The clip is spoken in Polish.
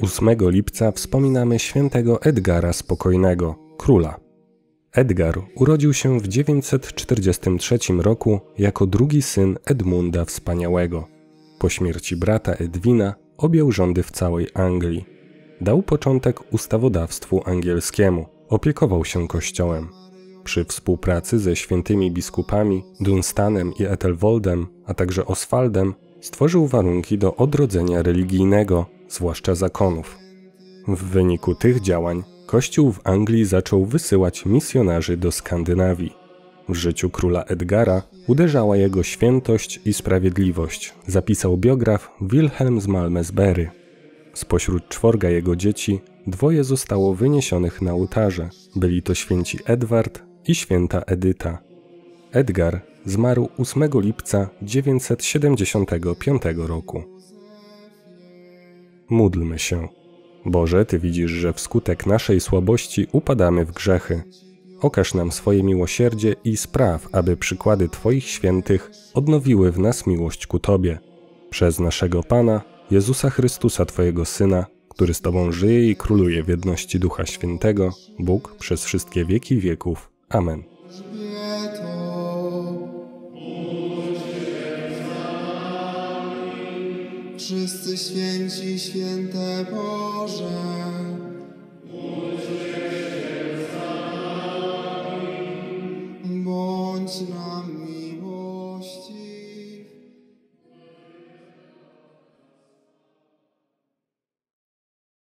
8 lipca wspominamy świętego Edgara Spokojnego, króla. Edgar urodził się w 943 roku jako drugi syn Edmunda Wspaniałego. Po śmierci brata Edwina objął rządy w całej Anglii. Dał początek ustawodawstwu angielskiemu, opiekował się kościołem. Przy współpracy ze świętymi biskupami Dunstanem i Ethelwoldem, a także Oswaldem, stworzył warunki do odrodzenia religijnego, zwłaszcza zakonów. W wyniku tych działań Kościół w Anglii zaczął wysyłać misjonarzy do Skandynawii. W życiu króla Edgara uderzała jego świętość i sprawiedliwość, zapisał biograf Wilhelm z Malmesbury. Spośród 4 jego dzieci 2 zostało wyniesionych na ołtarze. Byli to święci Edward i święta Edyta. Edgar zmarł 8 lipca 975 roku. Módlmy się. Boże, Ty widzisz, że wskutek naszej słabości upadamy w grzechy. Okaż nam swoje miłosierdzie i spraw, aby przykłady Twoich świętych odnowiły w nas miłość ku Tobie. Przez naszego Pana, Jezusa Chrystusa, Twojego Syna, który z Tobą żyje i króluje w jedności Ducha Świętego, Bóg przez wszystkie wieki wieków. Amen. Wszyscy święci, święte Boże.